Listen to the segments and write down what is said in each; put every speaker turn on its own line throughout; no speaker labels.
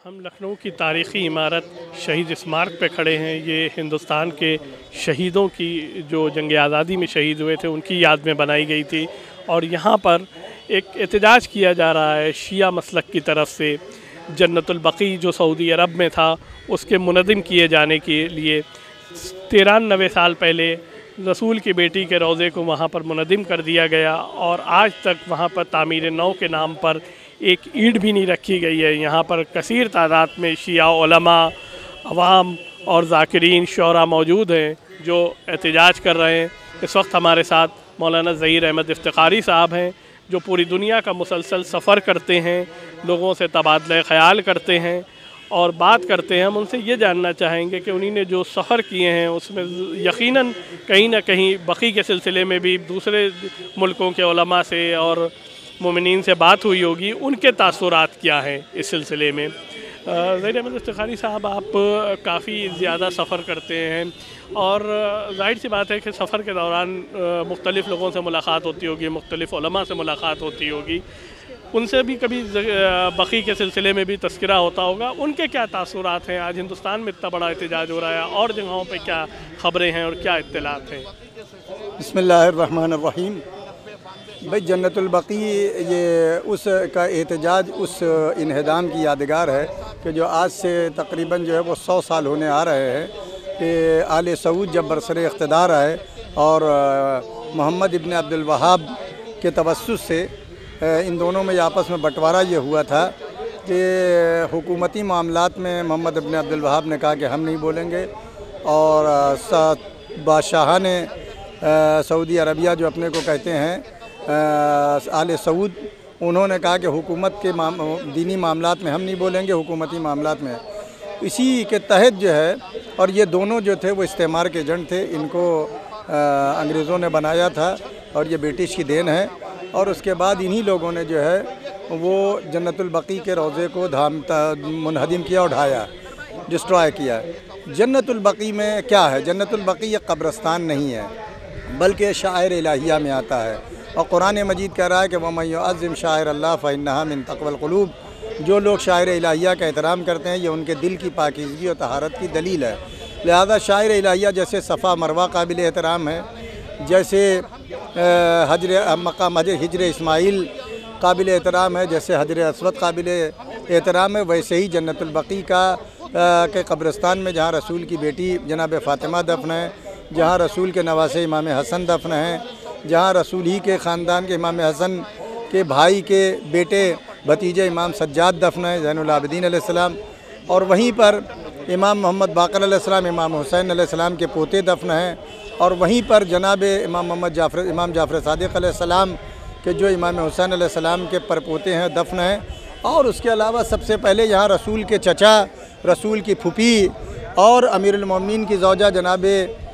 ہم لکھنؤ کی تاریخی عمارت شہید اسمارک پہ کھڑے ہیں۔ یہ ہندوستان کے شہیدوں کی جو جنگ آزادی میں شہید ہوئے تھے ان کی یاد میں بنائی گئی تھی، اور یہاں پر ایک احتجاج کیا جا رہا ہے شیعہ مسلک کی طرف سے جنت البقیع جو سعودی عرب میں تھا اس کے منہدم کیے جانے کے لیے 93 سال پہلے رسول کی بیٹی کے روضے کو وہاں پر منہدم کر دیا گیا، اور آج تک وہاں پر تعمیر نو کے نام پر ایک اینٹ بھی نہیں رکھی گئی ہے۔ یہاں پر کثیر تعداد میں شیعہ علماء، عوام اور ذاکرین شعراء موجود ہیں جو احتجاج کر رہے ہیں۔ اس وقت ہمارے ساتھ مولانا ظہیر احمد افتخاری صاحب ہیں جو پوری دنیا کا مسلسل سفر کرتے ہیں، لوگوں سے تبادلہ خیال کرتے ہیں اور بات کرتے ہیں۔ ہم ان سے یہ جاننا چاہیں گے کہ انہی نے جو سفر کیے ہیں اس میں یقیناً کہیں نہ کہیں بقیع کے سلسلے میں بھی دوسرے ملکوں کے علماء سے اور مومنین سے بات ہوئی ہوگی، ان کے تاثرات کیا ہیں اس سلسلے میں؟ ظہیر احمد افتخاری صاحب، آپ کافی زیادہ سفر کرتے ہیں اور ظاہر سی بات ہے کہ سفر کے دوران مختلف لوگوں سے ملاقات ہوتی ہوگی، مختلف علماء سے ملاقات ہوتی ہوگی، ان سے بھی کبھی بقیع کے سلسلے میں بھی تذکرہ ہوتا ہوگا۔ ان کے کیا تاثرات ہیں؟ آج ہندوستان میں اتنا بڑا احتجاج ہو رہا ہے، اور جگہوں پہ کیا خبریں ہیں اور کیا اطلاعات ہیں؟
بسم اللہ الرحمن الرحیم۔ بھائی جنت البقیع یہ اس کا احتجاج اس انہدام کی یادگار ہے کہ جو آج سے تقریباً جو ہے وہ 100 سال ہونے آ رہے ہیں کہ آل سعود جب برسر اقتدار آئے اور محمد ابن عبد الوہاب کے توسط سے ان دونوں میں آپس میں بٹوارہ یہ ہوا تھا کہ حکومتی معاملات میں محمد ابن عبد الوہاب نے کہا کہ ہم نہیں بولیں گے، اور بادشاہان سعودی عربیہ جو اپنے کو کہتے ہیں آل سعود، انہوں نے کہا کہ حکومت کے دینی معاملات میں ہم نہیں بولیں گے، حکومتی معاملات میں۔ اسی کے تحت جو ہے، اور یہ دونوں جو تھے وہ استعمار کے ایجنٹ تھے، ان کو انگریزوں نے بنایا تھا اور یہ برٹش کی دین ہے، اور اس کے بعد انہی لوگوں نے جو ہے وہ جنت البقیع کے روضے کو منہدم کیا اور ڈھایا، ڈسٹرائے کیا۔ جنت البقیع میں کیا ہے؟ جنت البقیع یہ قبرستان نہیں ہے بلکہ شعائر الہیہ میں آتا ہے، اور قرآن مجید کہہ رہا ہے کہ وَمَن يُعَظِّمْ شَعَائِرَ اللَّهِ فَإِنَّهَا مِن تَقْوَى الْقُلُوبِ۔ جو لوگ شاعر الہیہ کا احترام کرتے ہیں یہ ان کے دل کی پاکیزگی اور طہارت کی دلیل ہے۔ لہذا شاعر الہیہ جیسے صفا مروہ قابل احترام ہے، جیسے مقام ہجر اسماعیل قابل احترام ہے، جیسے حجر اسود قابل احترام ہے، ویسے ہی جنت البقیع کے قبرستان میں جہاں رسول کی بیٹی جناب فاطمہ دفن ہے، جہاں رسول کے نواسے امام حسن دفن ہیں، جہاں رسول ہی کے خاندان کے امام حسن کے بھائی کے بیٹے بھتیجے امام سجاد دفن ہیں، زین العابدین علیہ السلام، اور وہیں پر امام محمد باقر علیہ السلام، امام حسین علیہ السلام کے پوتے دفن ہیں، اور وہیں پر جناب امام جعفر صادق علیہ السلام کے جو امام حسین علیہ السلام کے پرپوتے ہیں دفن ہیں، اور اس کے علاوہ سب سے پہلے یہاں رسول کے چچا، رسول کی پھوپھی اور امیر المومنین کی زوجہ جناب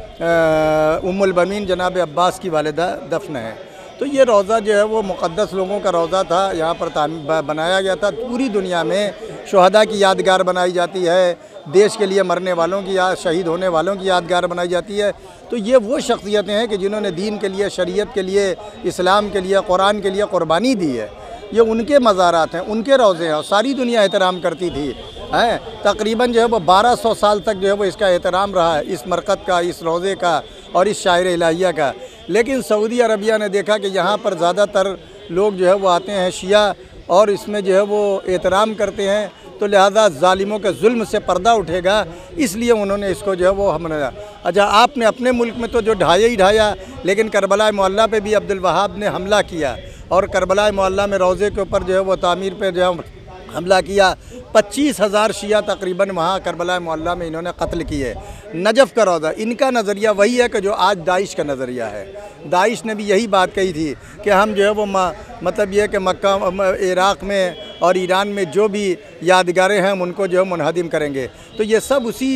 ام البنین جناب عباس کی والدہ دفن ہے۔ تو یہ روضہ جو ہے وہ مقدس لوگوں کا روضہ تھا، یہاں پر بنایا گیا تھا۔ پوری دنیا میں شہداء کی یادگار بنائی جاتی ہے، دیش کے لیے مرنے والوں کی شہید ہونے والوں کی یادگار بنائی جاتی ہے۔ تو یہ وہ شخصیتیں ہیں کہ جنہوں نے دین کے لیے، شریعت کے لیے، اسلام کے لیے، قرآن کے لیے قربانی دی ہے۔ یہ ان کے مزارات ہیں، ان کے روضے ہیں، اور ساری دنیا احترام کرتی تھی۔ تقریباً جو ہے وہ 1200 سال تک جو ہے وہ اس کا احترام رہا ہے، اس مرقد کا، اس روضے کا اور اس شاعر الہیہ کا۔ لیکن سعودی عربیہ نے دیکھا کہ یہاں پر زیادہ تر لوگ جو ہے وہ آتے ہیں شیعہ، اور اس میں جو ہے وہ احترام کرتے ہیں، تو لہذا ظالموں کے ظلم سے پردہ اٹھے گا، اس لیے انہوں نے اس کو جو ہے وہ اچھا آپ نے اپنے ملک میں تو جو ڈھایا ہی ڈھایا، لیکن کربلا معلیٰ پہ بھی عبد الوہاب نے حملہ کیا، اور کربلا معلیٰ میں روضے کے اوپر جو ہے وہ تعمیر پہ جو ہے حملہ کیا۔ 25,000 شیعہ تقریباً وہاں کربلا معلیٰ میں انہوں نے قتل کیے۔ نجف کا روضہ، ان کا نظریہ وہی ہے کہ جو آج داعش کا نظریہ ہے۔ داعش نے بھی یہی بات کہی تھی کہ ہم جو ہے وہ مطلب یہ کہ مکہ، عراق میں اور ایران میں جو بھی یادگاریں ہیں ہم ان کو جو ہے منہدم کریں گے۔ تو یہ سب اسی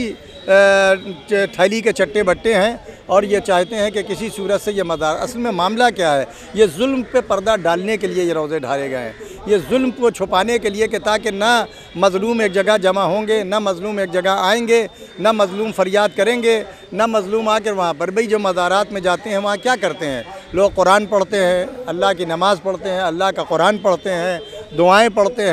تھیلی کے چٹے بٹے ہیں، اور یہ چاہتے ہیں کہ کسی صورت سے یہ مزار، اصل میں معاملہ کیا ہے؟ یہ ظلم پہ پردہ ڈالنے کے لیے یہ روضے ڈھائے گئے ہیں، یہ ظلم کو چھپانے کے لیے کہ تاکہ نہ مظلوم ایک جگہ جمع ہوں گے، نہ مظلوم ایک جگہ آئیں گے، نہ مظلوم فریاد کریں گے، نہ مظلوم آ کر وہاں پر بھئی جو مزارات میں جاتے ہیں وہاں کیا کرتے ہیں؟ لوگ قرآن پڑھتے ہیں، اللہ کی نماز پڑھتے ہیں، اللہ کا قرآن پڑھتے ہیں، دعائیں پڑھتے ہیں،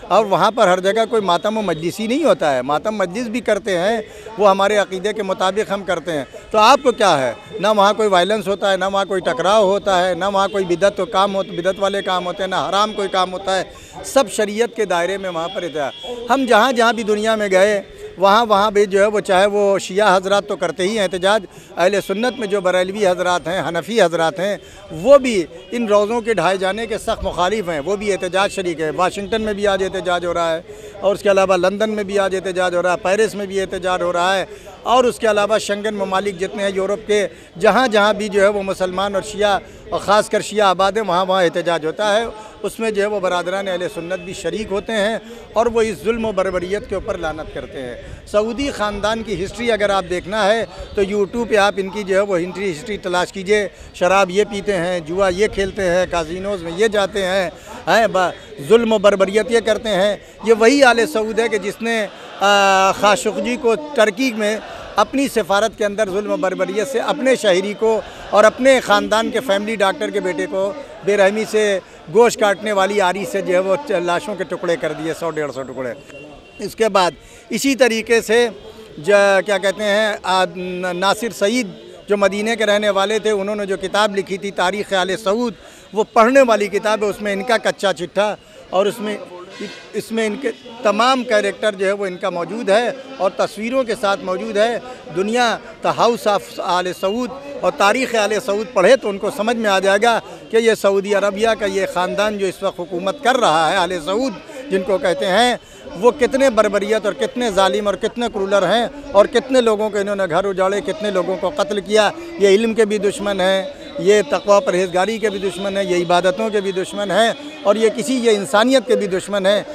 اور وہاں پر ہر جگہ کوئی ماتم و مجلس ہی نہیں ہوتا ہے، ماتم مجلس بھی کرتے ہیں وہ ہمارے عقیدے کے مطابق ہم کرتے ہیں۔ تو آپ کو کیا ہے، نہ وہاں کوئی وائلنس ہوتا ہے، نہ وہاں کوئی ٹکراؤ ہوتا ہے، نہ وہاں کوئی بدعت والے کام ہوتے ہیں، نہ حرام کوئی کام ہوتا ہے، سب شریعت کے دائرے میں وہاں پر احتجاج۔ ہم جہاں بھی دنیا میں گئے وہاں بھی جو ہے وہ چاہے وہ شیعہ حضرات تو کرتے ہی ہیں احتجاج، اہل سنت میں جو بریلوی حضرات ہیں، حنفی حضرات ہیں، وہ بھی ان روزوں کے ڈھائے جانے کے سخت مخالف ہیں، وہ بھی احتجاج شریک ہے۔ واشنگٹن میں بھی آج احتجاج ہو رہا ہے، اور اس کے علاوہ لندن میں بھی آج احتجاج ہو رہا ہے، پیرس میں بھی احتجاج ہو رہا ہے، اور اس کے علاوہ شنگن ممالک جتنے ہیں یورپ کے، جہاں بھی جو ہے وہ مسلمان اور شیعہ اور خاص کر شیعہ آباد ہیں، وہاں احتجاج ہوتا ہے۔ اس میں جو ہے وہ برادران اہل سنت بھی شریک ہوتے ہیں اور وہ اس ظلم و بربریت کے اوپر لعنت کرتے ہیں۔ سعودی خاندان کی ہسٹری اگر آپ دیکھنا ہے تو یوٹیوب پہ آپ ان کی جو ہے وہ ہسٹری تلاش کیجئے۔ شراب یہ پیتے ہیں، جوا یہ کھیلتے ہیں، کازینوز میں یہ جاتے ہیں، ظلم و بربریت یہ کرتے ہیں۔ یہ وہی آل سعود ہے کہ جس نے خاشقجی کو ترکی میں اپنی سفارت کے اندر ظلم و بربریت سے اپنے شہری کو اور اپنے خاندان کے فیملی ڈاکٹر کے بیٹے کو بے رحمی سے گوشت کاٹنے والی آری سے جو ہے وہ لاشوں کے ٹکڑے کر دیے، 100-150 ٹکڑے۔ اس کے بعد اسی طریقے سے کیا کہتے ہیں ناصر سعید جو مدینہ کے رہنے والے تھے، انہوں نے جو کتاب لکھی تھی تاریخ آل سعود، وہ پڑھنے والی کتاب ہے۔ اس میں ان کا کچا چٹھا اور اس میں ان کے تمام کیریکٹر جو ہے وہ ان کا موجود ہے اور تصویروں کے ساتھ موجود ہے۔ دنیا دا ہاؤس آف آل سعود اور تاریخ آل سعود پڑھے تو ان کو سمجھ میں آ جائے گا کہ یہ سعودی عربیہ کا یہ خاندان جو اس وقت حکومت کر رہا ہے، آل سعود جن کو کہتے ہیں، وہ کتنے بربریت اور کتنے ظالم اور کتنے کرولر ہیں، اور کتنے لوگوں کے انہوں نے گھر اجاڑے، کتنے لوگوں کو قتل کیا۔ یہ علم کے بھی دشمن ہیں، یہ تقوی پرہیزگاری کے بھی دشمن ہیں، یہ عبادتوں کے بھی دشمن ہیں، اور یہ انسانیت کے بھی دشمن ہیں۔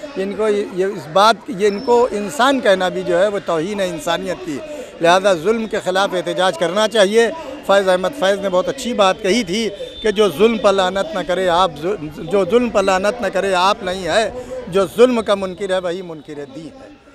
ان کو انسان کہنا بھی جو ہے وہ توہین ہے انسانیت کی۔ لہذا ظلم کے خلاف احتجاج کرنا چاہیے۔ فیض احمد فیض نے بہت اچھی بات کہی تھی کہ جو ظلم پر لعنت نہ کرے آپ نہیں ہے، جو ظلم کا منکر ہے وہی منکر دین ہے۔